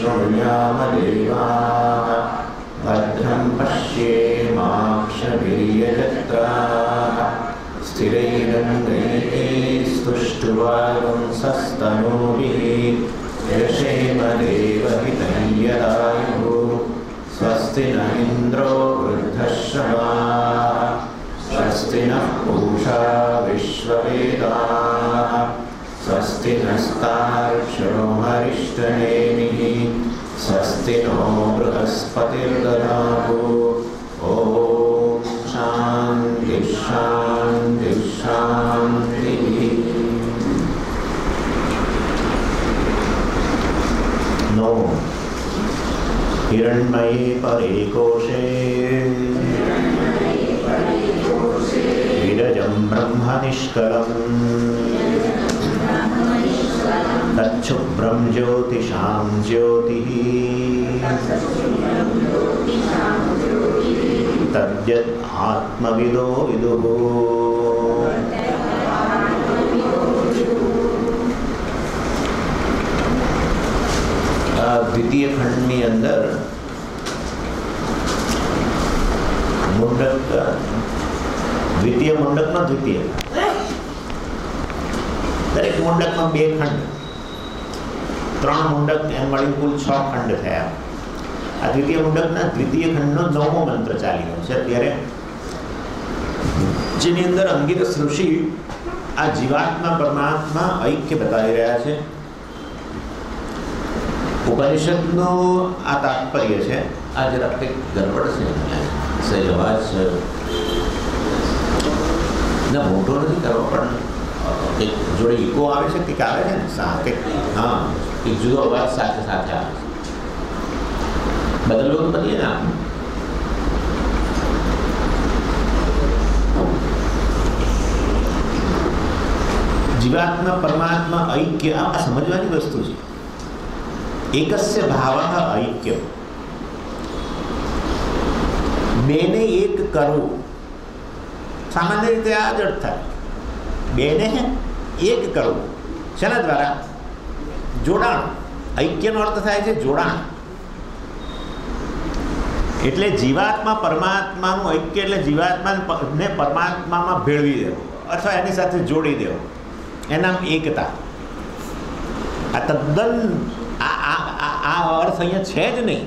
शृणुयाम देवाः भद्रं पश्येमाक्षभिर्यजत्राः स्थिरैरङ्गैस्तुष्टुवागुंसस्तनूभिः यशेम देवहितं यदायुः स्वस्ति न इन्द्रो वृद्धश्रवाः स्वस्ति नः पूषा विश्ववेदाः स्वस्ति नस्तार्क्ष्यो हरिष्ठनेमिः स्वस्ति नो बृहस्पतिर्दधातु ॐ शान्ति शान्ति शान्तिः। नो हिरण्मये परे कोशे विरजं ब्रह्म निष्कलम् तच्छुभ्रं ज्योतिषां ज्योतिः तद्यत् आत्मविदो विदुः। द्वितीय खंडनी अंदर मुंडक द्वितीय मुंडक में द्वितीय दरेक मुंडक में बे खंड 3 मुंडक एम मळी कुल 6 खंड थया। आ द्वितीय मुंडक ना द्वितीय खंड नो 9मो मंत्र चाली रह्यो छे अत्यारे, जेनी अंदर अंगिरस ऋषि आ जीवात्मा परमात्मा ऐक्य बतावी रह्या छे। उपनिषदनो आ तात्पर्य है। आ जरा कंईक गड़बड़ से सही अवाज ना मोटो नहीं करવો પણ કંઈક જોડે ઇકો આવે છે કંઈક આવે છે ને કંઈક હા એક જુદો અવાજ સાથે સાથે આવે છે, બદલવો તો બદલીએ ને આપણે। જીવાત્મા પરમાત્મા ऐक्य આ સમજવાની વસ્તુ છે। एकस्य भावः ऐक्य, बेने एक करवू सामान्य रीते आ ज अर्थ थाय। बेने एक करवू शेना द्वारा? जोडाण। ऐक्यनो अर्थ थाय छे जोडाण। एटले जीवात्मा परमात्मानुं ऐक्य एटले जीवात्माने परमात्मामां भेळवी देवो अथवा एनी साथे जोड़ी देवो, एनाम एकता। आ तद्दन आ अर्थ अहींया छे ज नहीं।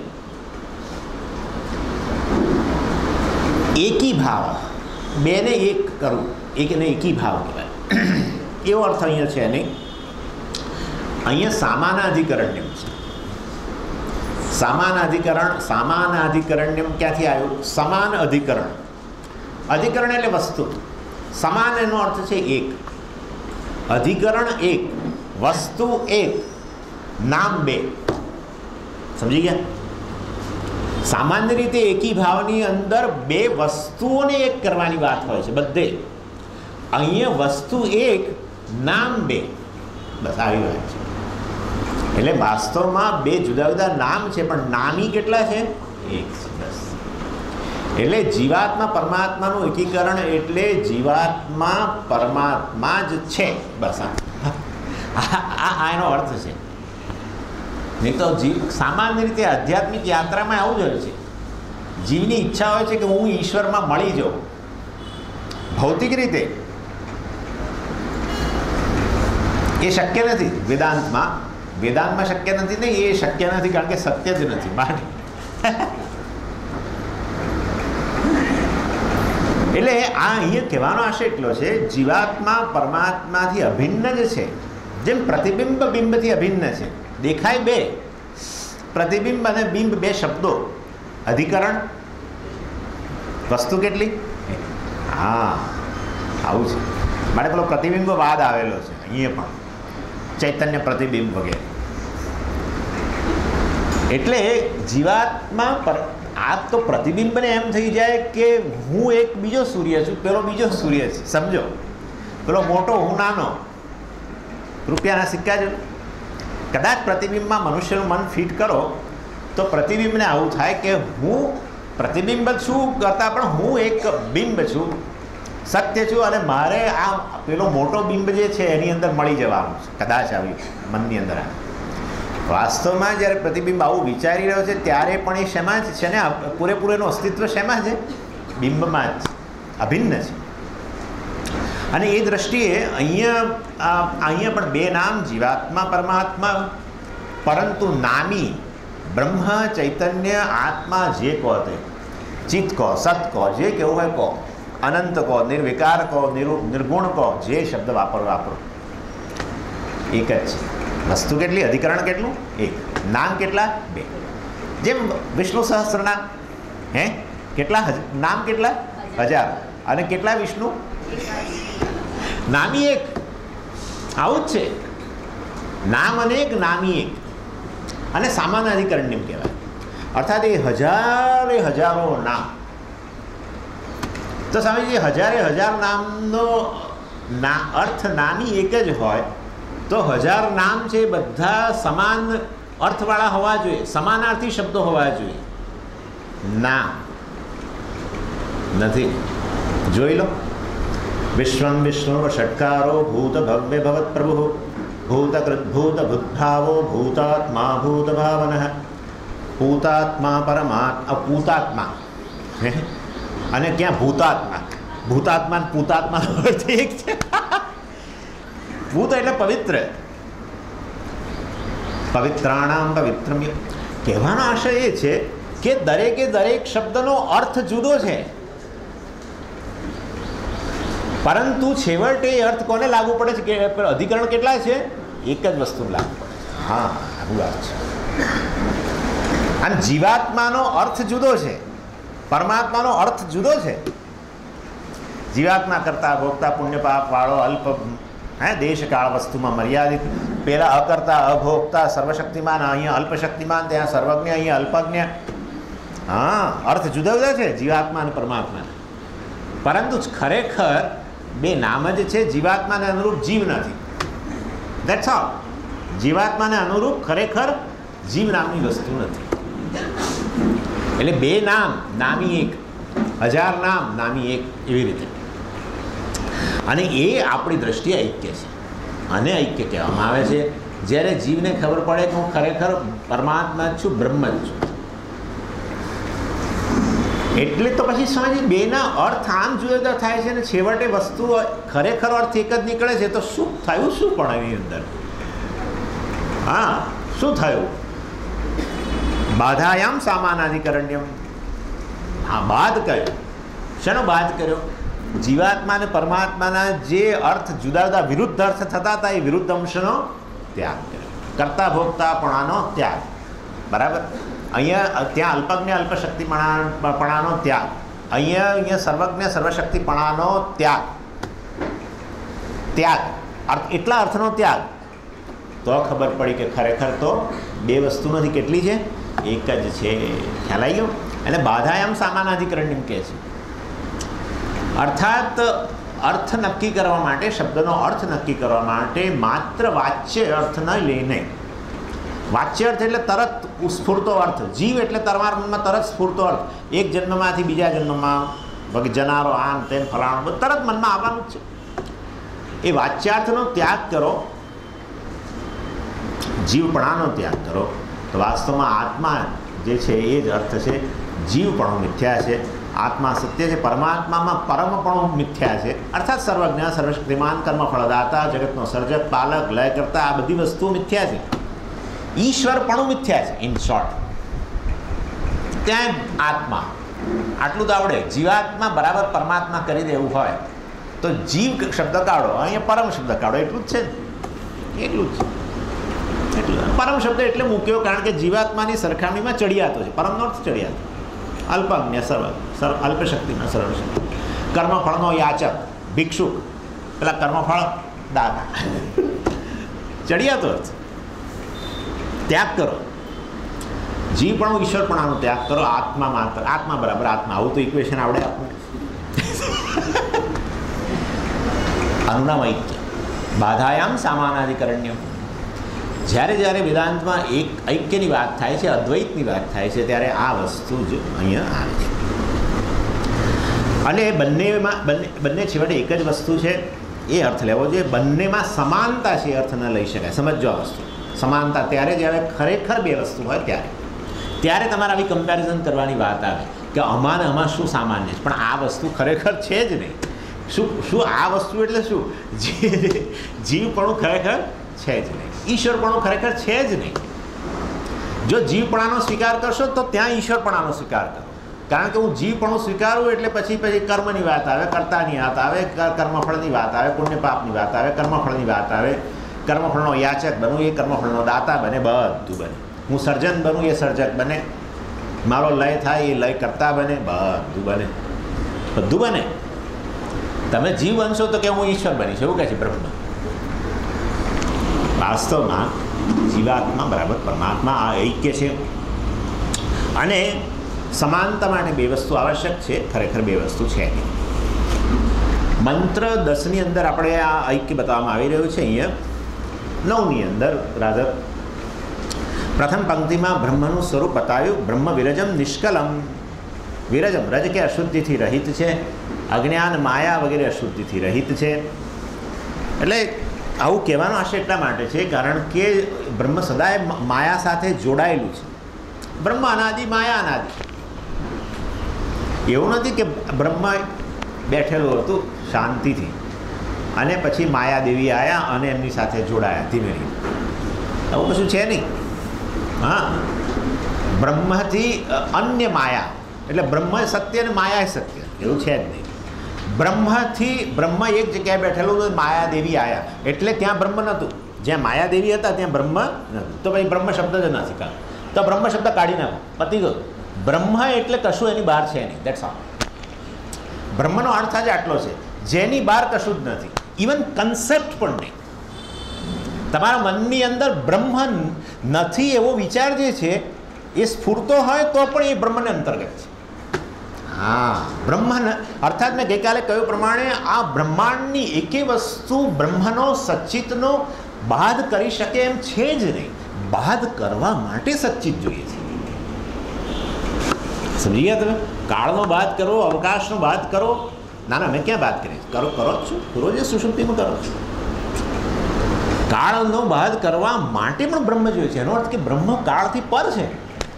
एकी भाव, बेने एक करूँ, एक ने एकी भाव कहेवाय एवो अर्थ अहींया छे नहीं। अहींया समानाधिकरण्यम छे। समानाधिकरण्यम क्यांथी आव्युं? समान अधिकरण। अधिकरण एटले वस्तु, समान एनो अर्थ छे एक। अधिकरण एक, वस्तु एक, नाम बे। समझी गया? सामान्य रीते एकी भावनी अंदर बे वस्तुओने एक करवानी बात होय छे बधे। अहींया वस्तु एक, नाम बे, बस आवी वात छे। एटले वास्तवमां बे जुदा जुदा नाम छे पण नामी केटला छे? एक छे बस। एटले जीवात्मा परमात्मानुं एकीकरण एटले जीवात्मा परमात्मा ज छे बस। आ एनो अर्थ छे। नहीं तो जीव सामान्य रीते आध्यात्मिक यात्रा में आवुं ज होय छे। जीवनी इच्छा होय छे कि हूँ ईश्वर में मळी जाऊं। भौतिक रीते ये शक्य नहीं। वेदांत में शक्य नहीं। नहीं ये शक्य नहीं कारण के सत्य ज नहीं। एटले आ अहींया कहेવાનો आशय એટલો છે जीवात्मा परमात्माथी अभिन्न ज छे। जेम प्रतिबिंब बिंबथी अभिन्न छे। देखाय बे, प्रतिबिंब अने बिंब बे शब्दों। अधिकरण वस्तु केटली? हाँ आवुं छे। मारे पेलो प्रतिबिंबवाद आवेलो छे अहींया पण चैतन्य प्रतिबिंब वगैरह। एटले जीवात्मा पर आ तो प्रतिबिंब ने एम थई जाए कि हूँ एक बीजो सूर्य छुं, पेलो बीजो सूर्य छे। समझो, पेलो मोटो हूँ नानो। रूपियाना सिक्का जो कदाच प्रतिबिंब में मनुष्य मन फिट करो तो प्रतिबिंब ने आવું થાય કે હું प्रतिबिंब छूँ करता पण हूँ एक बिंब छूँ, सत्य छूँ अने मारे आ पेलो मोटो बिंब जे छे एनी अंदर मळी जवानुं छे। कदाच आवी मननी अंदर आवे વાસ્તવમાં જ્યારે પ્રતિબિંબ આવું વિચારી રહ્યો છે ત્યારે પણ એ શેમાં જ છે ને, પૂરેપૂરું એનું અસ્તિત્વ શેમાં છે? બિંબમાં જ અભિન્ન છે. અને એ દ્રષ્ટિએ અહીંયા પણ બે નામ, જીવાત્મા પરમાત્મા, પરંતુ નામી બ્રહ્મ ચૈતન્ય આત્મા જે કહો તે, ચિત્ત કહો, સત કહો, જે કેવું હોય કહો, અનંત કહો, નિર્વિકાર કહો, નિર્ગુણ કહો, જે શબ્દ વાપરો એક જ છે. વસ્તુ કેટલી? અધિકરણ કેટલું? એક. નામ કેટલા? બે. જેમ વિષ્ણુ સહસ્રનામ, કેટલા નામ? કેટલા? 1000. અને કેટલા વિષ્ણુ? નામી એક. આવું જ છે. નામ અનેક, નામી એક. અને સામાન્ય અધિકરણ એમ કહેવાય. અર્થાત એ હજારો નામ. તો સ્વામીજી, હજાર નામનો અર્થ નામી એક જ હોય તો 1000 નામ છે બધા સમાન અર્થવાળા હોવા જોઈએ, સમાનાર્થી શબ્દો હોવા જોઈએ. નામ નથી. જોઈ લો, વિશ્વમ વિષ્ણુ ષટ્કારો ભૂત ભવ્ય ભવત પ્રભુ ભૂતકૃત ભૂત ભૂતભાવો ભૂતાત્મા ભૂત ભાવન ભૂતાત્મા પરમાત્મા પૂતાત્મા. અને ક્યાં ભૂતાત્મા? ભૂતાત્મા ને પૂતાત્મા અર્થ એક છે. ભૂત એટલે પવિત્ર, પવિત્રાણામ પવિત્રમ. કહેવાનો આશય એ છે કે દરેક શબ્દનો અર્થ જુદો છે, પરંતુ છેવટે એ અર્થ કોને લાગુ પડે છે? કે અધિકરણ કેટલા છે? એક જ વસ્તુ લાગુ પડે છે. હા, આવું વાત છે. અને જીવાત્માનો અર્થ જુદો છે, પરમાત્માનો અર્થ જુદો છે. જીવાત્મા કરતા ભોગતા પુણ્ય પાપ વાળો, અલ્પ દેશકાળ વસ્તુમાં મર્યાદિત, પેલા અકર્તા અભોગતા સર્વશક્તિમાન, અહીંયા અલ્પશક્તિમાન, ત્યાં સર્વજ્ઞ, અહીંયા અલ્પજ્ઞ. હા, અર્થ જુદા જુદા છે જીવાત્મા અને પરમાત્મા. પરંતુ ખરેખર બે નામ જ છે. જીવાત્માને અનુરૂપ જીવ નથી. That's all. જીવાત્માને અનુરૂપ ખરેખર જીવ નામની વસ્તુ નથી. એટલે બે નામ, નામી એક. 1000 નામ, નામી એક. એવી રીતે. અને એ આપણી દ્રષ્ટિએ ઐક્ય છે. અને ઐક્ય કહેવામાં આવે છે જ્યારે જીવને ખબર પડે કે હું ખરેખર પરમાત્મા જ છું, બ્રહ્મ જ છું. એટલે તો પછી સમજી બેના અર્થ આમ જુદા જુદા થાય છે, અને છેવટે વસ્તુ ખરેખર અર્થ એક જ નીકળે છે. તો શું થયું? શું પણ એની અંદર શું થયું? બાધાયામ સામાનાધિકરણ્યમ. બાદ કર્યો. શેનો બાદ કર્યો? જીવાત્મા અને પરમાત્માના જે અર્થ જુદા જુદા વિરુદ્ધ અર્થ થતા હતા એ વિરુદ્ધ અંશનો ત્યાગ કર્યો. કરતા ભોગતાપણાનો ત્યાગ. બરાબર. અહીંયા ત્યાં અલ્પજ્ઞ અલ્પશક્તિપણાનો ત્યાગ, અહીંયા સર્વજ્ઞ સર્વશક્તિપણાનો ત્યાગ. એટલા અર્થનો ત્યાગ. તો ખબર પડી કે ખરેખર તો બે વસ્તુ નથી. કેટલી છે? એક જ છે. ખ્યાલ આવી ગયો? અને બાધાયામ સામાનાધિકરણ એમ કહે છે. અર્થાત અર્થ નક્કી કરવા માટે, શબ્દનો અર્થ નક્કી કરવા માટે માત્ર વાચ્ય અર્થ ન લઈને, વાચ્ય અર્થ એટલે તરત સ્ફૂર્તો અર્થ, જીવ એટલે તમારા મનમાં તરત સ્ફૂર્તો અર્થ, એક જન્મમાંથી બીજા જન્મમાં જનારો, આમ તેમ ફલાણું તરત મનમાં આવવાનું જ છે. એ વાચ્યાર્થનો ત્યાગ કરો, જીવપણાનો ત્યાગ કરો, તો વાસ્તવમાં આત્મા જે છે એ જ અર્થ છે. જીવપણું મિથ્યા છે, આત્મા સત્ય છે. પરમાત્મામાં પરમપણું મિથ્યા છે. અર્થાત સર્વજ્ઞ સર્વશક્તિમાન કર્મફળદાતા, જગતનો સર્જક, પાલક, લય કરતા, આ બધી વસ્તુઓ મિથ્યા છે. ઈશ્વરપણું મિથ્યા છે. ઇન શોર્ટ, ત્યાં આત્મા આટલું તો આવડે. જીવાત્મા બરાબર પરમાત્મા કરી દેવું હોય તો જીવ શબ્દ કાઢો, અહીંયા પરમ શબ્દ કાઢો. એટલું જ છે ને? એટલું જ છે. પરમ શબ્દ એટલે મૂક્યો કારણ કે જીવાત્માની સરખામણીમાં ચડિયાતો છે. પરમનો અર્થ ચડિયાતો. અલ્પજ્ઞ અલ્પશક્તિના સર્વશક્તિ, કર્મફળનો યાચક, ભિક્ષુક, પેલા કર્મફળ દાતા. ચડિયાતો અર્થ. ત્યાગ કરો. જીવપણું ઈશ્વરપણાનો ત્યાગ કરો. આત્મા માત્ર, આત્મા બરાબર આત્મા. આવું તો ઇક્વેશન આવડે આપણને. અનુનામ ઐક્ય. બાધાયામ સામાનાધિકરણ્ય. જ્યારે વેદાંતમાં એક ઐક્યની વાત થાય છે, અદ્વૈતની વાત થાય છે, ત્યારે આ વસ્તુ જ અહીંયા આવે છે. અને બંને છેવટે એક જ વસ્તુ છે એ અર્થ લેવો જોઈએ. બંનેમાં સમાનતા છે એ અર્થ ન લઈ શકાય. સમજો આ વસ્તુ. સમાનતા ત્યારે જ આવે ખરેખર બે વસ્તુ હોય ત્યારે તમારે આવી કમ્પેરિઝન કરવાની વાત આવે કે આમાં શું સામાન્ય છે, પણ આ વસ્તુ ખરેખર છે જ નહીં. શું આ વસ્તુ એટલે શું? જીવપણું ખરેખર છે જ નહીં, ઈશ્વરપણું ખરેખર છે જ નહીં. જો જીવપણાનો સ્વીકાર કરશો તો ત્યાં ઈશ્વરપણાનો સ્વીકાર કરો. કારણ કે હું જીવપણું સ્વીકારું એટલે પછી કર્મની વાત આવે, કર્તાની વાત આવે, કર્મફળની વાત આવે, પુણ્ય પાપની વાત આવે, કર્મફળની વાત આવે. કર્મફળનો યાચક બનું, એ કર્મફળનો દાતા બને, બધું બને. હું સર્જન બનું, એ સર્જક બને. મારો લય થાય, એ લય કરતા બને, બધું બને. તમે જીવ બનશો તો કે હું ઈશ્વર બનીશ એવું કહે છે બ્રહ્મ. વાસ્તવમાં જીવાત્મા બરાબર પરમાત્મા આ ઐક્ય છે. અને સમાનતા માટે બે વસ્તુ આવશ્યક છે, ખરેખર બે વસ્તુ છે નહીં. મંત્ર 10ની અંદર આપણે આ ઐક્ય બતાવવામાં આવી રહ્યું છે. અહીંયા 9ની અંદર રાધર પ્રથમ પંક્તિમાં બ્રહ્મનું સ્વરૂપ બતાવ્યું. બ્રહ્મ વિરજમ નિષ્કલમ. વિરજમ રજ કે અશુદ્ધિથી રહિત છે, અજ્ઞાન માયા વગેરે અશુદ્ધિથી રહિત છે. એટલે આવું કહેવાનો આશય એટલા માટે છે કારણ કે બ્રહ્મ સદાય માયા સાથે જોડાયેલું છે. બ્રહ્મ અનાદિ, માયા અનાદિ. એવું નથી કે બ્રહ્મ બેઠેલું હતું શાંતિથી અને પછી માયાદેવી આવ્યા અને એમની સાથે જોડાયા ધીમે ધીમે. આવું કશું છે નહીં. હા, બ્રહ્મથી અન્ય માયા, એટલે બ્રહ્મ સત્ય અને માયા સત્ય એવું છે જ નહીં. બ્રહ્મ એક જગ્યાએ બેઠેલું તો માયાદેવી આવ્યા એટલે ત્યાં બ્રહ્મ નહોતું. જ્યાં માયાદેવી હતા ત્યાં બ્રહ્મ નહોતું. તો ભાઈ બ્રહ્મ શબ્દ જ નથી કાઢો, તો બ્રહ્મ શબ્દ કાઢી નાખો, પતી ગયો. બ્રહ્મ એટલે કશું એની બહાર છે નહીં. That's all. બ્રહ્મનો અર્થ જ આટલો છે, જેની બહાર કશું જ નથી, ઇવન કન્સેપ્ટ પણ નહીં. તમારા મનની અંદર બ્રહ્મ નથી એવો વિચાર જે છે એ સ્ફૂરતો હોય તો પણ એ બ્રહ્મને અંતર્ગત છે. હા, બ્રહ્મ અર્થાત મેં ગઈકાલે કહ્યું પ્રમાણે આ બ્રહ્માંડની એકે વસ્તુ બ્રહ્મનો સચ્ચિતનો બાદ કરી શકે એમ છે જ નહીં. બાદ કરવા માટે સચ્ચિત જોઈએ છે. સમજી ગયા તમે? કાળનો બાદ કરો, અવકાશનો બાદ કરો. ના મેં ક્યાં બાદ કરી? કરો જ છું, રોજ સુષુપ્તિમાં કરો છો. કાળનો બાદ કરવા માટે પણ બ્રહ્મ જોઈએ છે. એનો અર્થ કે બ્રહ્મ કાળથી પર છે.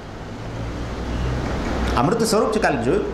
અમૃત સ્વરૂપ છે, કાલે જોયું.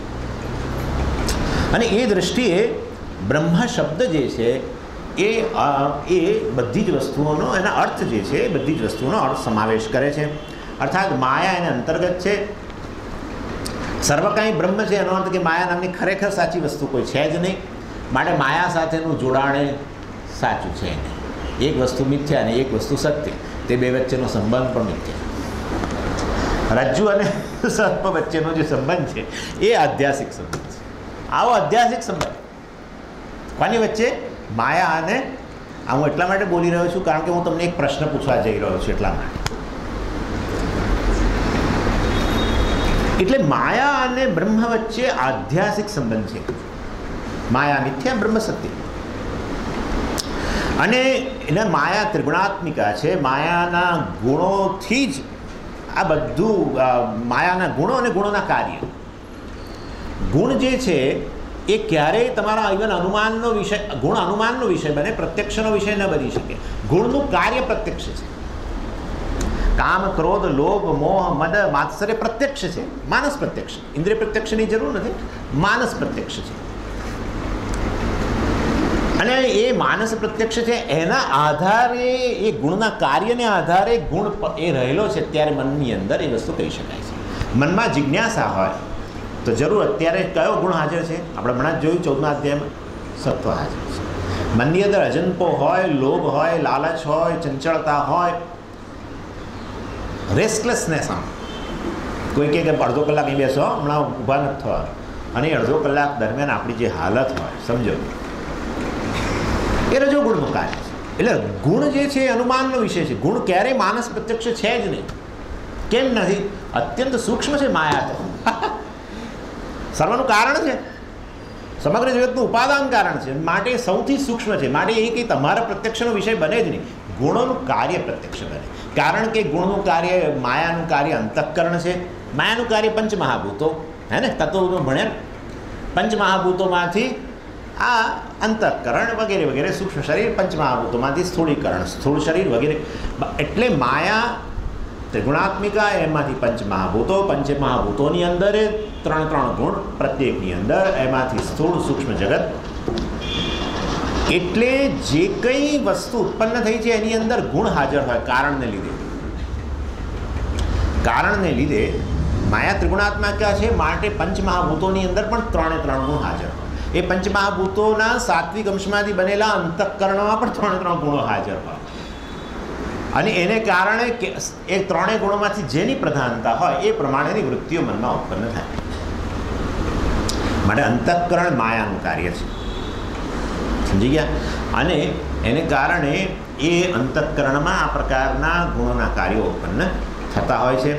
અને એ દ્રષ્ટિએ બ્રહ્મ શબ્દ જે છે એ બધી જ વસ્તુઓનો એના અર્થ જે છે એ બધી જ વસ્તુઓનો અર્થ સમાવેશ કરે છે. અર્થાત માયા એને અંતર્ગત છે. સર્વ કાંઈ બ્રહ્મ છે એનો અર્થ કે માયા નામની ખરેખર સાચી વસ્તુ કોઈ છે જ નહીં. માટે માયા સાથેનું જોડાણ સાચું છે નહીં. એક વસ્તુ મિથ્યા અને એક વસ્તુ સત્ય, તે બે વચ્ચેનો સંબંધ પણ મિથ્યા. રજ્જુ અને સર્પ વચ્ચેનો જે સંબંધ છે એ આધ્યાસિક સંબંધ છે. આવો આધ્યાસિક સંબંધ કોની વચ્ચે? માયા અને હું એટલા માટે બોલી રહ્યો છું કારણ કે હું તમને એક પ્રશ્ન પૂછવા જઈ રહ્યો છું એટલા માટે. એટલે માયા અને બ્રહ્મ વચ્ચે આધ્યાસિક સંબંધ છે. માયા મિથ્યા, બ્રહ્મ સત્ય. અને એને માયા ત્રિગુણાત્મિકા છે. માયાના ગુણોથી જ આ બધું, માયાના ગુણો અને ગુણોના કાર્ય. ગુણ જે છે એ ક્યારેય તમારા ઇવન અનુમાનનો વિષય, ગુણ અનુમાનનો વિષય બને, પ્રત્યક્ષનો વિષય ન બની શકે. ગુણનું કાર્ય પ્રત્યક્ષ છે. કામ, ક્રોધ, લોભ, મોહ, મદ, માત્સર્ય પ્રત્યક્ષ છે. માનસ પ્રત્યક્ષ. ઇન્દ્રિય પ્રત્યક્ષની જરૂર નથી, માનસ પ્રત્યક્ષ છે. અને એ માનસ પ્રત્યક્ષ છે એના આધારે, એ ગુણના કાર્યને આધારે ગુણ એ રહેલો છે ત્યારે મનની અંદર એ વસ્તુ કહી શકાય છે. મનમાં જિજ્ઞાસા હોય તો જરૂર અત્યારે કયો ગુણ હાજર છે? આપણે હમણાં જ જોયું 14મા અધ્યાયમાં સત્વ હાજર છે. મનની અંદર અજંપો હોય, લોભ હોય, લાલચ હોય, ચંચળતા હોય, રેસ્ટલેસનેસ. આમ કોઈ કહે કે અડધો કલાક અહીં બેસો, હમણાં ઊભા નથી થવા, અને અડધો કલાક દરમિયાન આપણી જે હાલત હોય સમજો એ રજોગુણનું કાર્ય છે. એટલે ગુણ જે છે એ અનુમાનનો વિષય છે. ગુણ ક્યારેય માનસ પ્રત્યક્ષ છે જ નહીં. કેમ નથી? અત્યંત સૂક્ષ્મ છે માયા. તો સર્વનું કારણ છે, સમગ્ર જગતનું ઉપાદાન કારણ છે, માટે સૌથી સૂક્ષ્મ છે. માટે એ કંઈ તમારા પ્રત્યક્ષનો વિષય બને જ નહીં. ગુણોનું કાર્ય પ્રત્યક્ષ બને. કારણ કે ગુણનું કાર્ય, માયાનું કાર્ય અંતઃકરણ છે. માયાનું કાર્ય પંચમહાભૂતો, હે ને? તત્વનું ભણ્યા. પંચમહાભૂતોમાંથી આ અંતઃકરણ વગેરે વગેરે, સૂક્ષ્મ શરીર, પંચમહાભૂતોમાંથી સ્થૂળીકરણ, સ્થૂળ શરીર વગેરે. એટલે માયા ત્રિગુણાત્મિકા, એમાંથી પંચમહાભૂતો, પંચમહાભૂતોની અંદર 3 ગુણ પ્રત્યેકની અંદર, એમાંથી સ્થૂળ સૂક્ષ્મ જગત. એટલે જે કંઈ વસ્તુ ઉત્પન્ન થઈ છે એની અંદર ગુણ હાજર હોય કારણને લીધે. કારણને લીધે માયા ત્રિગુણાત્મિકા છે, માટે પંચમહાભૂતોની અંદર પણ 3 ગુણ હાજર હોય. એ પંચમહાભૂતોના સાત્વિક અંશમાંથી બનેલા અંતઃકરણમાં પણ 3 ગુણો હાજર હોય. અને એને કારણે એ 3 ગુણોમાંથી જેની પ્રધાનતા હોય એ પ્રમાણેની વૃત્તિઓ મનમાં ઉત્પન્ન થાય. માટે અંતઃકરણ માયાનું કાર્ય છે, સમજી ગયા? અને એને કારણે એ અંતઃકરણમાં આ પ્રકારના ગુણોના કાર્યો ઉત્પન્ન થતા હોય છે.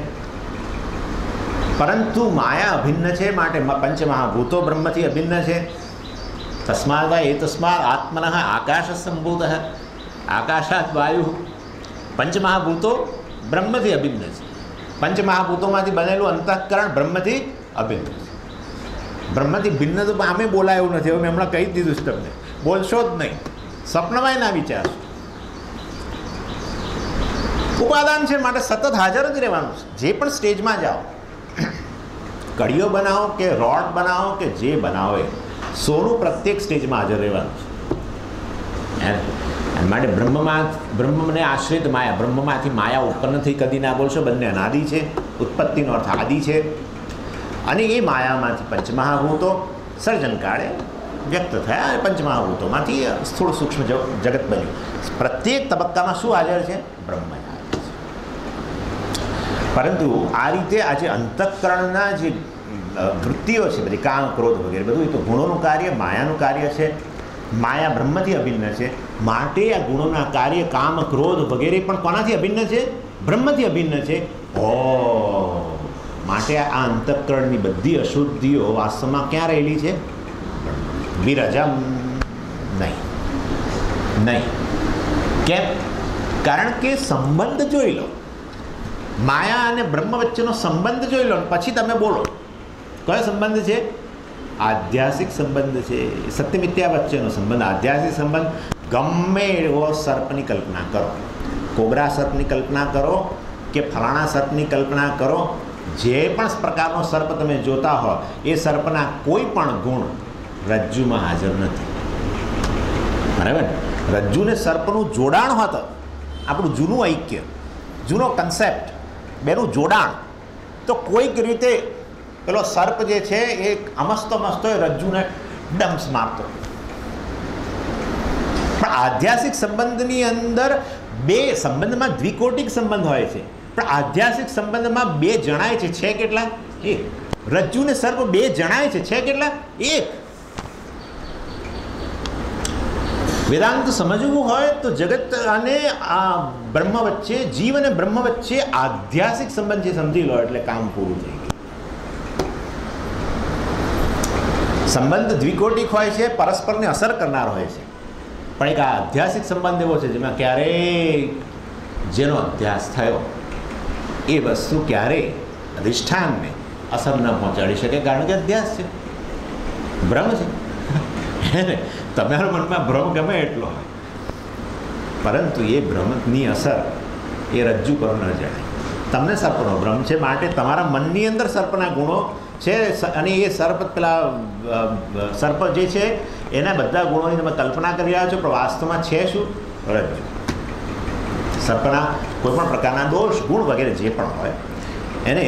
પરંતુ માયા અભિન્ન છે, માટે પંચમહાભૂતો બ્રહ્મથી અભિન્ન છે. તસ્માદ વા એતસ્માદ આત્મનઃ આકાશ સંભૂત, આકાશાત વાયુ. પંચમહાભૂતો બ્રહ્મથી અભિન્ન છે. પંચમહાભૂતોમાંથી બનેલું અંતઃકરણ બ્રહ્મથી અભિન્ન છે. બ્રહ્મથી ભિન્ન તો આમે બોલાય એવું નથી. હવે મેં હમણાં કહી દીધું છે તમને, બોલશો જ નહીં, સ્વપ્નમાં ના વિચારશો. ઉપાદાન છે, માટે સતત હાજર જ રહેવાનું છે. જે પણ સ્ટેજમાં જાઓ, કડીઓ બનાવો કે રોડ બનાવો કે જે બનાવો, એ સોનું પ્રત્યેક સ્ટેજમાં હાજર રહેવાનું છે. માટે બ્રહ્મને આશ્રિત માયા, બ્રહ્મમાંથી માયા ઉત્પન્ન થઈ કદી ના બોલશો. બંને અનાદિ છે, ઉત્પત્તિનો અર્થ આદિ છે. અને એ માયામાંથી પંચમહાભૂતો સર્જન કાળે વ્યક્ત થયા, અને પંચમહાભૂતોમાંથી સ્થૂળ સૂક્ષ્મ જગત બન્યું. પ્રત્યેક તબક્કામાં શું હાજર છે? બ્રહ્મ હાજર છે. પરંતુ આ રીતે આજે અંતઃકરણના જે વૃત્તિઓ છે, બધી કામ, ક્રોધ વગેરે, બધું એ તો ગુણોનું કાર્ય, માયાનું કાર્ય છે. માયા બ્રહ્મથી અભિન્ન છે, માટે આ ગુણોના કાર્ય કામ, ક્રોધ વગેરે પણ કોનાથી અભિન્ન છે? બ્રહ્મથી અભિન્ન છે. માટે આ અંતઃકરણની બધી અશુદ્ધિઓ વાસ્તવમાં ક્યાં રહેલી છે? વિરજમ નહીં. કેમ? કારણ કે સંબંધ જોઈ લો, માયા અને બ્રહ્મ વચ્ચેનો સંબંધ જોઈ લો, પછી તમે બોલો કયો સંબંધ છે? આધ્યાસિક સંબંધ છે. સત્ય મિથ્યા વચ્ચેનો સંબંધ, આધ્યાસિક સંબંધ. ગમે એવો સર્પની કલ્પના કરો, કોબરા સર્પની કલ્પના કરો કે ફલાણા સર્પની કલ્પના કરો, જે પણ પ્રકારનો સર્પ તમે જોતા હો, એ સર્પના કોઈ પણ ગુણ રજ્જુમાં હાજર નથી. બરાબર? રજ્જુ ને સર્પનું જોડાણ હોત, આપણું જૂનું ઐક્ય, જૂનો કન્સેપ્ટ, બેનું જોડાણ, તો કોઈક રીતે પેલો સર્પ જે છે એ અમસ્તો મસ્તો એ રજ્જુને ડમ્સ મારતો. પણ આધ્યાસિક સંબંધની અંદર બે સંબંધમાં દ્વિકોટિક સંબંધ હોય છે, પણ આધ્યાસિક સંબંધમાં બે જણાય છે. છે કેટલા? એક. રજ્જુ ને સર્પ બે જણાય છે. છે કેટલા? એક. વેદાંત સમજવું હોય તો જગત અને આ બ્રહ્મ વચ્ચે, જીવ અને બ્રહ્મ વચ્ચે આધ્યાસિક સંબંધ છે, સમજી લો એટલે કામ પૂરું થઈ ગયું. સંબંધ દ્વિકોટિક હોય છે, પરસ્પરને અસર કરનાર હોય છે, પણ એક આ આધ્યાસિક સંબંધ એવો છે જેમાં ક્યારેય જેનો અધ્યાસ થયો એ વસ્તુ ક્યારેય અધિષ્ઠાનને અસર ન પહોંચાડી શકે, કારણ કે અધ્યાસ છે, ભ્રમ છે. તમારા મનમાં ભ્રમ ગમે એટલો હોય, પરંતુ એ ભ્રમની અસર એ રજ્જુ પર ન જાય. તમને સર્પનો ભ્રમ છે, માટે તમારા મનની અંદર સર્પના ગુણો છે, અને એ સર્પ, પેલા સર્પ જે છે એના બધા ગુણોની તમે કલ્પના કરી રહ્યા છો, પણ વાસ્તવમાં છે શું? રજ્જુ. સર્પના કોઈ પણ પ્રકારના દોષ, ગુણ વગેરે જે પણ હોય એને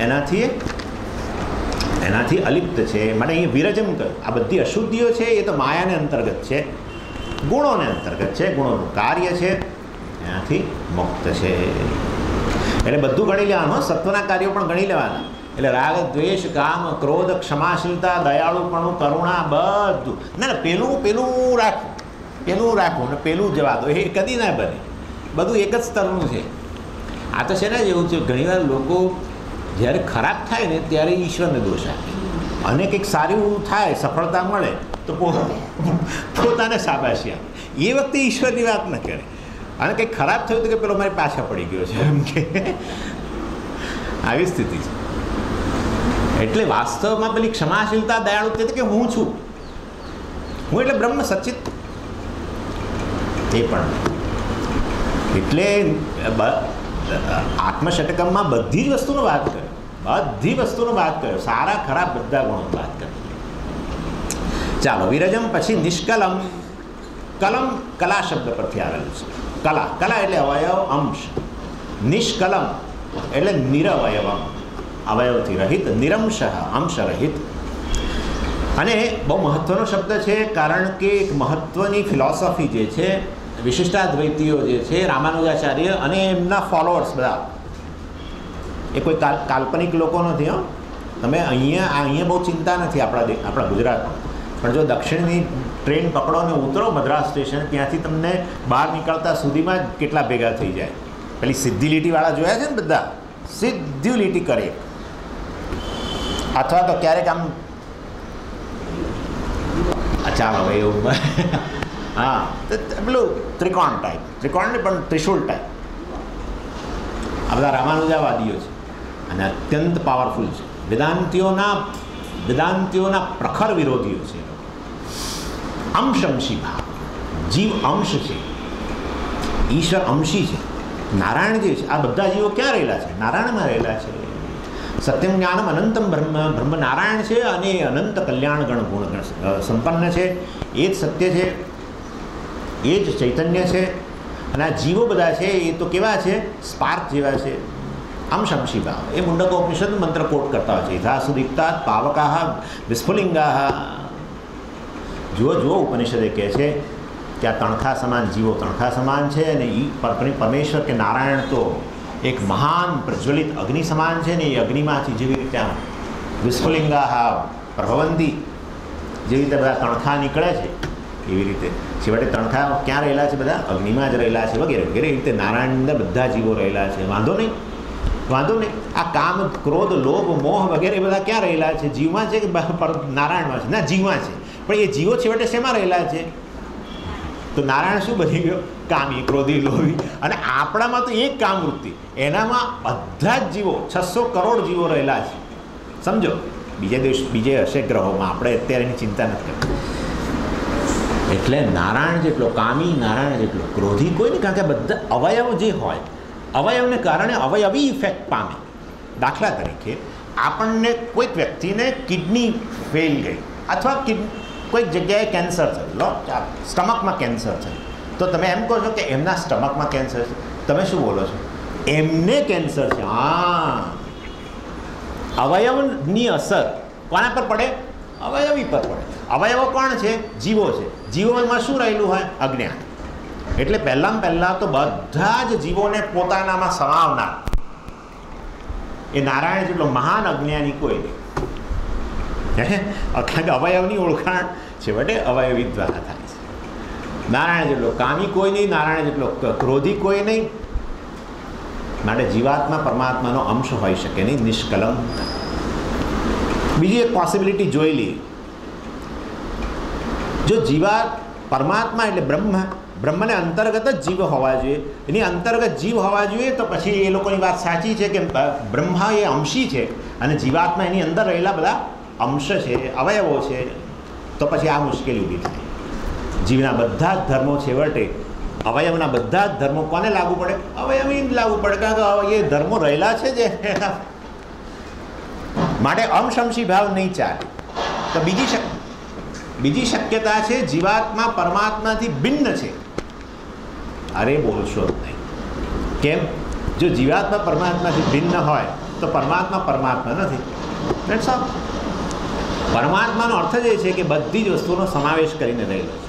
એનાથી અલિપ્ત છે. માટે અહીં વિરજમ કહ્યું. આ બધી અશુદ્ધિઓ છે એ તો માયાને અંતર્ગત છે, ગુણોને અંતર્ગત છે, ગુણોનું કાર્ય છે, એનાથી મુક્ત છે. એટલે બધું ગણી લેવાનું, સત્વના કાર્યો પણ ગણી લેવાના. એટલે રાગ, દ્વેષ, કામ, ક્રોધ, ક્ષમાશીલતા, દયાળુપણું, કરુણા, બધું. ના પેલું રાખવું ને પેલું જવા દો, એ કદી ના બને. બધું એક જ સ્તરનું છે. આ તો છે ને એવું છે, ઘણીવાર લોકો જ્યારે ખરાબ થાય ને ત્યારે ઈશ્વરને દોષ આપે, અને કંઈક સારું થાય, સફળતા મળે તો પોતાને શાબાશી આપે. એ વખતે ઈશ્વરની વાત ન કરે. અને કંઈક ખરાબ થયું તો કે પેલો મારી પાછા પડી ગયો છે, એમ કે આવી સ્થિતિ છે. એટલે વાસ્તવમાં પેલી ક્ષમાશીલતા, દયાળુતા કે હું છું, હું એટલે બ્રહ્મ સચ્ચિત એ પણ એટલે આત્મષટકમમાં બધી જ વસ્તુનો વાત કર્યો, બધી વસ્તુનો વાત કર્યો, સારા ખરાબ બધા ગુણો વાત કર્યો. ચાલો વિરજમ પછી નિષ્કલમ. કલમ કલા શબ્દ પરથી આવેલું છે. કલા, કલા એટલે અવયવ અંશ. નિષ્કલમ એટલે નિરવયવમ, અવયવથી રહિત, નિરંશ અંશ રહિત. અને બહુ મહત્વનો શબ્દ છે, કારણ કે એક મહત્વની ફિલોસોફી જે છે વિશિષ્ટાદ્વૈતીઓ જે છે રામાનુજાચાર્ય અને એમના ફોલોઅર્સ બધા, એ કોઈ કાલ્પનિક લોકો નથી. હો, તમે અહીંયા બહુ ચિંતા નથી આપણા ગુજરાતમાં, પણ જો દક્ષિણની ટ્રેન પકડો ને ઉતરો મદ્રાસ સ્ટેશન, ત્યાંથી તમને બહાર નીકળતા સુધીમાં જ કેટલા ભેગા થઈ જાય. પેલી સીધી લીટીવાળા જોયા છે ને, બધા સીધી લીટી કરે, અથવા તો ક્યારેક આમ ચાલો ભાઈ એવું હા પેલું ત્રિકોણ ટાઈપ, ત્રિકોણ ને પણ ત્રિશુલ ટાઈપ. આ બધા રામાનુજાવાદીઓ છે અને અત્યંત પાવરફુલ છે. વેદાંતિઓના પ્રખર વિરોધીઓ છે. અંશંશી ભાવ, જીવ અંશ છે, ઈશ્વર અંશી છે, નારાયણ જે છે, આ બધા જીવો ક્યાં રહેલા છે? નારાયણમાં રહેલા છે. સત્યમ જ્ઞાનમ અનંતમ બ્રહ્મ, બ્રહ્મ નારાયણ છે અને અનંત કલ્યાણ ગણ ગુણ સંપન્ન છે. એ જ સત્ય છે, એ જ ચૈતન્ય છે. અને આ જીવો બધા છે એ તો કેવા છે? સ્પાર્ક જેવા છે. અંશંશી ભાવ એ મુંડકોપનિષદ મંત્ર કોટ કરતા હોય છે. યથા સુદીપ્તાત પાવકાહ વિસ્ફુલિંગાહ. જુઓ ઉપનિષદે કહે છે કે આ તણખા સમાન જીવો તણખા સમાન છે, અને એ પરમેશ્વર કે નારાયણ તો એક મહાન પ્રજ્વલિત અગ્નિ સમાન છે ને. એ અગ્નિમાંથી જેવી રીતે આમ વિસ્ફુલિંગાહ પ્રભવંતી, જેવી રીતે બધા તણખા નીકળે છે, એવી રીતે છેવટે તણખા ક્યાં રહેલા છે? બધા અગ્નિમાં જ રહેલા છે, વગેરે વગેરે. એવી રીતે નારાયણની અંદર બધા જીવો રહેલા છે. વાંધો નહીં. આ કામ, ક્રોધ, લોભ, મોહ વગેરે બધા ક્યાં રહેલા છે? જીવમાં છે કે નારાયણમાં છે? ના, જીવમાં છે. પણ એ જીવો છેવટે શેમાં રહેલા છે? તો નારાયણ શું બની ગયો? કામી, ક્રોધી, લોભી. અને આપણામાં તો એક કામ વૃત્તિ, એનામાં બધા જ જીવો 600 કરોડ જીવો રહેલા છે. સમજો, બીજે હશે ગ્રહોમાં, આપણે અત્યારે એની ચિંતા નથી કરતા. એટલે નારાયણ જેટલો કામી, નારાયણ જેટલો ક્રોધી કોઈ નહીં. કારણ કે બધા અવયવ જે હોય, અવયવને કારણે અવયવી ઇફેક્ટ પામે. દાખલા તરીકે આપણને કોઈક વ્યક્તિને કિડની ફેલ ગઈ, અથવા કોઈક જગ્યાએ કેન્સર થયું, લો ચાલો સ્ટમકમાં કેન્સર થયું, તો તમે એમ કહો છો કે એમના સ્ટમકમાં કેન્સર છે. તમે શું બોલો છો? એમને કેન્સર છે. હા, અવયવની અસર કોના પર પડે? અવયવી પર પડે. અવયવો કોણ છે? જીવો છે. જીવોમાં શું રહેલું હોય? અજ્ઞાન. એટલે પહેલાં તો બધા જ જીવોને પોતાનામાં સમાવનાર એ નારાયણ જેટલો મહાન અજ્ઞાની કોઈ નહીં. કારણ કે અવયવની ઓળખાણ છેવટે અવયવી દ્વારા થાય છે. નારાયણ જેટલો કામી કોઈ નહીં, નારાયણ જેટલો ક્રોધી કોઈ નહીં. માટે જીવાત્મા પરમાત્માનો અંશ હોઈ શકે નહીં, નિષ્કલમ. બીજી એક પોસિબિલિટી જોઈ લઈએ. જો પરમાત્મા એટલે બ્રહ્મને અંતર્ગત જ જીવ હોવા જોઈએ, એની અંતર્ગત જીવ હોવા જોઈએ, તો પછી એ લોકોની વાત સાચી છે કે બ્રહ્મા એ અંશી છે અને જીવાત્મા એની અંદર રહેલા બધા અંશ છે, અવયવો છે. તો પછી આ મુશ્કેલી ઊભી થાય. જીવના બધા જ ધર્મો છેવટે, અવયવના બધા જ ધર્મો કોને લાગુ પડે? અવયવી જ લાગુ પડે, કારણ કે એ ધર્મો રહેલા છે જે. માટે અંશંશી ભાવ નહીં ચાલે. તો બીજી શક્યતા છે, જીવાત્મા પરમાત્માથી ભિન્ન છે. અરે બોલશો જ નહીં. કેમ? જો જીવાત્મા પરમાત્માથી ભિન્ન હોય તો પરમાત્મા નથી. That's all. પરમાત્માનો અર્થ જ એ છે કે બધી જ વસ્તુનો સમાવેશ કરીને રહેલો છે.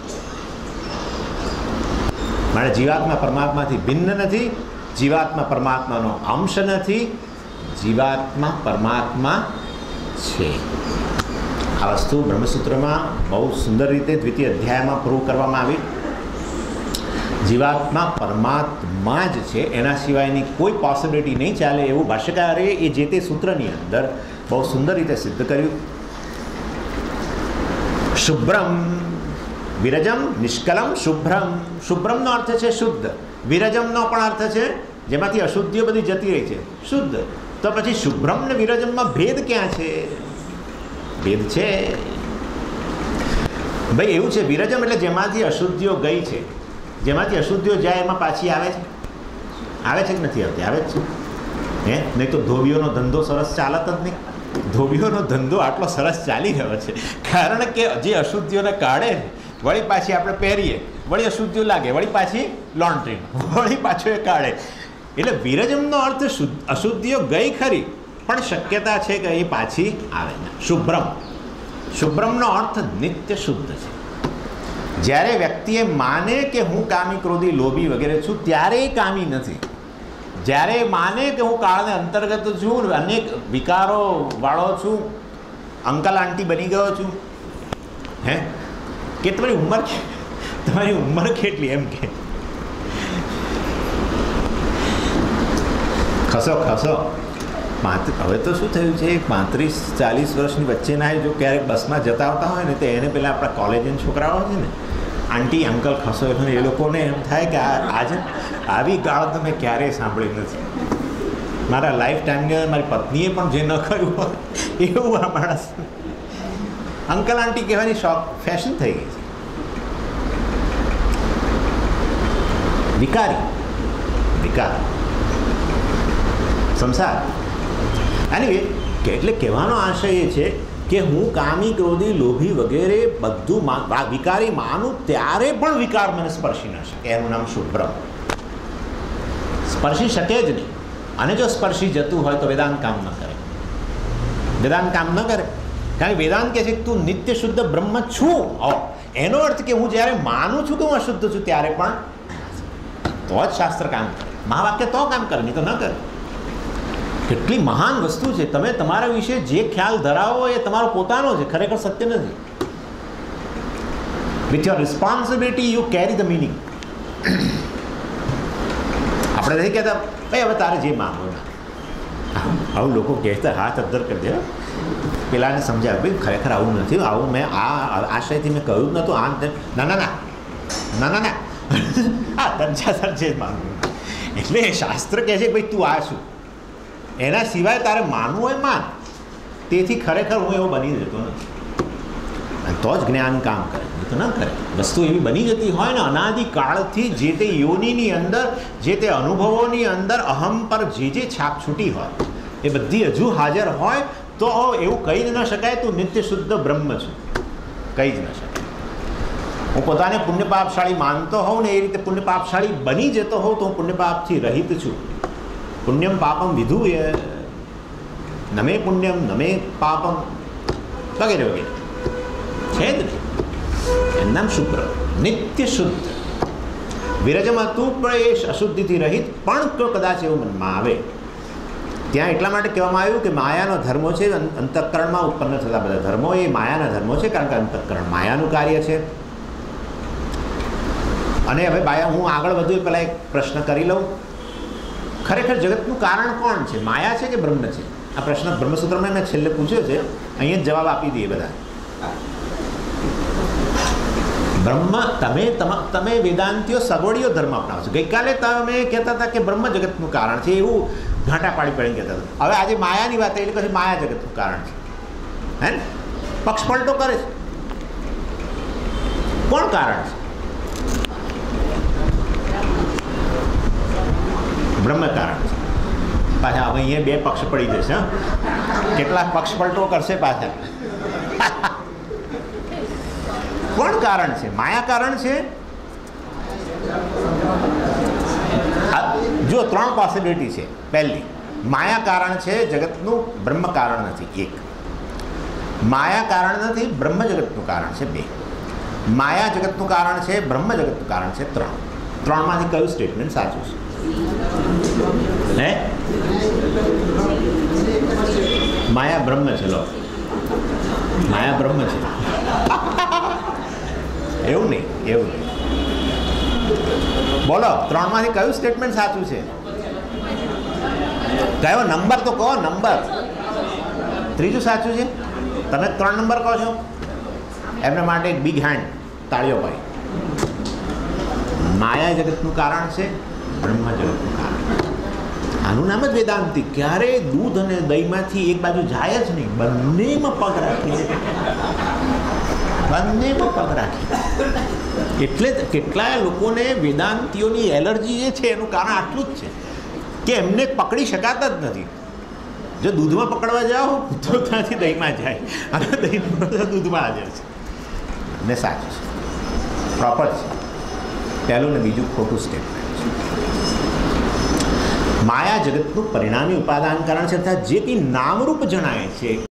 માટે જીવાત્મા પરમાત્માથી ભિન્ન નથી, જીવાત્મા પરમાત્માનો અંશ નથી, જીવાત્મા પરમાત્મા છે. આ વસ્તુ બ્રહ્મસૂત્રમાં બહુ સુંદર રીતે દ્વિતીય અધ્યાયમાં પ્રૂવ કરવામાં આવી. જીવાત્મા પરમાત્મા જ છે, એના સિવાયની કોઈ પોસિબિલિટી નહીં ચાલે એવું ભાષ્યકારે એ જે તે સૂત્રની અંદર બહુ સુંદર રીતે સિદ્ધ કર્યું. શુભ્રમ વિરજમ નિષ્કલમ શુભ્રમ. શુભ્રમનો અર્થ છે શુદ્ધ, વિરજમનો પણ અર્થ છે જેમાંથી અશુદ્ધિઓ બધી જતી રહી છે, શુદ્ધ. તો પછી શુભ્રમ ને વિરજમમાં ભેદ ક્યાં છે? ભેદ છે. ભાઈ એવું છે, વિરજમ એટલે જેમાંથી અશુદ્ધિઓ ગઈ છે, જેમાંથી અશુદ્ધિઓ જાય એમાં પાછી આવે છે. આવે છે કે નથી આવતી? આવે જ છે. નહીં તો ધોબીઓનો ધંધો સરસ ચાલત જ નહીં. ધોબીઓનો ધંધો આટલો સરસ ચાલી રહ્યો છે કારણ કે જે અશુદ્ધિઓને કાઢે, વળી પાછી આપણે પહેરીએ, વળી અશુદ્ધિઓ લાગે, વળી પાછી લોન્ડ્રીમાં, વળી પાછો એ કાઢે. એટલે વિરજમનો અર્થ અશુદ્ધિઓ ગઈ ખરી, પણ શક્યતા છે કે એ પાછી આવે. શુભ્રમ, શુભ્રમનો અર્થ નિત્ય શુદ્ધ છે. જ્યારે વ્યક્તિએ માને કે હું કામી, ક્રોધી, લોભી વગેરે છું, ત્યારે એ કામી નથી. જ્યારે માને કે હું કાળને અંતર્ગત છું, અનેક વિકારો વાળો છું, અંકલ આંટી બની ગયો છું, કે તમારી ઉંમર કેટલી, એમ કે ખસો હવે તો શું થયું છે, 35-40 વર્ષની વચ્ચેના જો ક્યારેક બસમાં જતા આવતા હોય ને, તો એને પહેલાં આપણા કોલેજના છોકરાઓ છે ને, આંટી અંકલ ખસો, એટલે એ લોકોને એમ થાય કે આજે આવી ગાળ તો મેં ક્યારેય સાંભળી નથી મારા લાઈફ ટાઈમની અંદર. મારી પત્નીએ પણ જે ન કર્યું હોય એવું આ માણસ અંકલ આંટી કહેવાની શોખ ફેશન થઈ ગઈ છે. વિકાર સંસાર. એનીવે, એટલે કહેવાનો આશય એ છે કે હું કામી, ક્રોધી, લોભી વગેરે બધું વિકારી માનું, ત્યારે પણ વિકાર મને સ્પર્શી ન શકે. એનું નામ શુભ્રમ. સ્પર્શી શકે જ નહીં. અને જો સ્પર્શી જતું હોય તો વેદાંત કામ ન કરે. વેદાંત કામ ન કરે, કારણ કે વેદાંત કહે છે કે તું નિત્ય શુદ્ધ બ્રહ્મ છું. એનો અર્થ કે હું જ્યારે માનું છું કે હું અશુદ્ધ છું, ત્યારે પણ તો જ શાસ્ત્ર કામ કરે. મહાવાક્ય તો કામ કરે, નહીં તો ન કરે. કેટલી મહાન વસ્તુ છે. તમે તમારા વિશે જે ખ્યાલ ધરાવો એ તમારો પોતાનો છે, ખરેખર સત્ય નથી. With your responsibility you carry the meaning. આપણે નથી કહેતા ભાઈ હવે તારે જે માનવું ના, આવું લોકો કહેતા હાથ અદ્ધર કરી દે. પેલાને સમજાવે ભાઈ ખરેખર આવું નથી, આવું મેં આ આશયથી મેં કહ્યું જ નહોતું. ના હા દરજા જે માનવું. એટલે શાસ્ત્ર કહે છે ભાઈ તું આ છું, એના સિવાય તારે માનવું હોય માન. તેથી ખરેખર હું એવો બની જતો નથી. તો જ જ્ઞાન કામ કરે, નહીં તો ન કરે. વસ્તુ એવી બની જતી હોય ને અનાદિકાળથી, જે તે યોનિની અંદર, જે તે અનુભવોની અંદર અહમ પર જે છાપ છૂટી હોય એ બધી હજુ હાજર હોય તો એવું કહી જ ન શકાય તું નિત્ય શુદ્ધ બ્રહ્મ છું. કહી જ ન શકાય. હું પોતાને પુણ્યપાપશાળી માનતો હોઉં ને એ રીતે પુણ્યપાપશાળી બની જતો હોઉં તો હું પુણ્યપાપથી રહિત છું. પુણ્યમ પાપમ વિધુય નમે પુણ્યમ નમે પાપમ વગેરે વગેરે છે જ નહીં. એનું નામ શુભ્ર, નિત્ય શુદ્ધ. વિરજમ હતું પણ એ અશુદ્ધિથી રહિત, પણ તો કદાચ એવું મનમાં આવે. ત્યાં એટલા માટે કહેવામાં આવ્યું કે માયાનો ધર્મો છે, અંતઃકરણમાં ઉત્પન્ન થતા બધા ધર્મો એ માયાના ધર્મો છે, કારણ કે અંતઃકરણ માયાનું કાર્ય છે. અને હવે હું આગળ વધુ પહેલાં એક પ્રશ્ન કરી લઉં. ખરેખર જગતનું કારણ કોણ છે, માયા છે કે બ્રહ્મ છે? આ પ્રશ્ન બ્રહ્મસૂત્રમાં મેં છેલ્લે પૂછ્યો છે, અહીંયા જ જવાબ આપી દઈએ બધા. બ્રહ્મ, તમે વેદાંતિઓ સગવડીઓ ધર્મ અપનાવો છો. ગઈકાલે તમે કહેતા હતા કે બ્રહ્મ જગતનું કારણ છે, એવું ઘાંટા પાડી કહેતા હતા. હવે આજે માયાની વાત એટલે પછી માયા જગતનું કારણ છે. હે ને? પક્ષ પલટો કરે છે. કોણ કારણ છે? બ્રહ્મ કારણ છે. પાછા હવે અહીંયા બે પક્ષ પડી જશે. કેટલાક પક્ષ પલટો કરશે પાછા. કોણ કારણ છે? માયા કારણ છે. જો 3 પોસિબિલિટી છે. પહેલી, માયા કારણ છે જગતનું, બ્રહ્મ કારણ નથી. 1, માયા કારણ નથી, બ્રહ્મ જગતનું કારણ છે. 2, માયા જગતનું કારણ છે, બ્રહ્મ જગતનું કારણ છે. 3. 3માંથી કયું સ્ટેટમેન્ટ સાચું છે? હે? માયા બ્રહ્મ છે. લો, માયા બ્રહ્મ છે. એવું નહીં. બોલો, 3માંથી કયું સ્ટેટમેન્ટ સાચું છે? કયો નંબર તો કહો, નંબર. 3જું સાચું છે. તમે 3 નંબર કહો છો. એમના માટે એક બિગ હેન્ડ, તાળીઓ પાડી. માયા જગતનું કારણ છે, બ્રહ્મ જગતનું કારણ. આનું નામ જ વેદાંતિ. ક્યારેય દૂધ અને દહીંમાંથી એક બાજુ જાય જ નહીં, બંનેમાં પગ રાખીને બંનેમાં પગ રાખી. એટલે કેટલાય લોકોને વેદાંતિઓની એલર્જી જે છે એનું કારણ આટલું જ છે કે એમને પકડી શકાતા જ નથી. જો દૂધમાં પકડવા જાઓ તો ત્યાંથી દહીંમાં જાય, અને દહીંમાં દૂધમાં હાજર છે. ને સાચું છે, પ્રોપર છે. પહેલું ને બીજું ખોટું સ્ટેટમેન્ટ છે. માયા જગતનું પરિણામી ઉપાદાન કારણ છે, જે કંઈ નામરૂપ જણાય છે